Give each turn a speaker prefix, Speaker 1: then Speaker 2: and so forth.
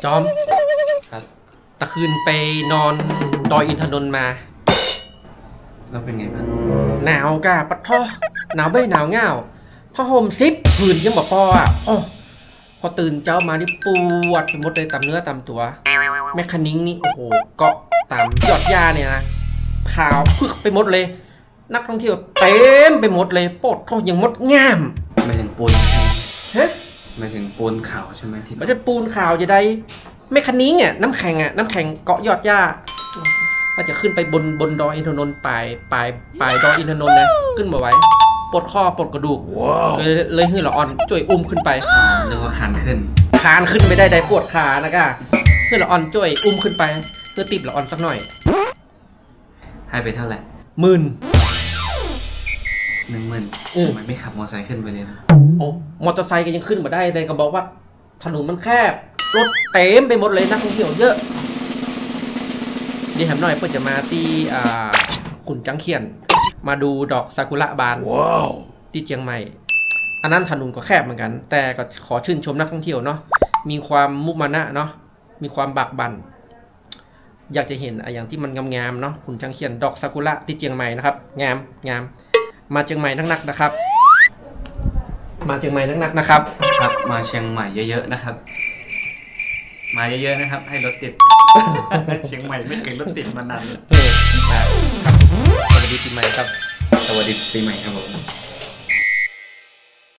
Speaker 1: จอมครับตะคืนไปนอนดอยอินทนนท์มา
Speaker 2: แล้วเป็นไงบ้าง
Speaker 1: หนาวกะปะท้อหนาวเบ้หนาวเงาผ้าห่มซิปผืนยังบอกพออ่ะโอ้พอตื่นเจ้ามานี่ปวดไปหมดเลยตามเนื้อตามตัวแมคคานิงนี่โอ้โหเกาะตามยอดหญ้าเนี่ยนะขาวพึกไปหมดเลยนักท่องเที่ยวเต็มไปหมดเลยปวดท้องยังมดง่าม
Speaker 2: ไม่ถึงปูน
Speaker 1: ฮะ
Speaker 2: ไม่ถึงปูนขาวใช่ไหมที่
Speaker 1: มันจะปูนขาวจะได้แมคคานิงอ่ะน้ำแข็งเกาะยอดหญ้าเราจะขึ้นไปบนดอยอินทนนท์ปลายดอยอินทนนท์นะขึ้นมาไว้ปวดข้อปวดกระดูกเลยฮือละอ่อนจ่วยอุ้มขึ้นไป
Speaker 2: นึกว่าคานขึ้น
Speaker 1: ไม่ได้ปวดขานะก้าฮือละอ่อนจ่วยอุ้มขึ้นไปเพื่อติดละอ่อนสักหน่อย
Speaker 2: ให้ไปเท่าไหร่
Speaker 1: 10,000
Speaker 2: มันไม่ขับมอเตอร์ไซค์ขึ้นไปเลยนะ
Speaker 1: โอ้มอเตอร์ไซค์ก็ยังขึ้นมาได้เลยก็บอกว่าถนนมันแคบรถเต็มไปหมดเลยนักท่องเที่ยวเยอะเดี๋ยวแถมหน่อยเพื่อจะมาที่ขุนจังเขียนมาดูดอกซากุระบานที่เชียงใหม่อันนั้นถนนก็แคบเหมือนกันแต่ก็ขอชื่นชมนักท่องเที่ยวเนาะมีความมุมานะเนาะมีความบากบั่นอยากจะเห็นอย่างที่มันงามๆเนาะขุนจังเขียนดอกซากุระที่เชียงใหม่นะครับงามมาเชียงใหม่นักๆนะครับมาเชียงใหม่นักๆนะครับ
Speaker 2: ครับมาเชียงใหม่เยอะๆนะครับมาเยอะๆนะครับให้รถติดเชียงใหม่ไม่เคยรถติดมานาน
Speaker 1: ครับสวัสดีปีใหม่ครับ
Speaker 2: สวัสดีปีใหม่ครับผม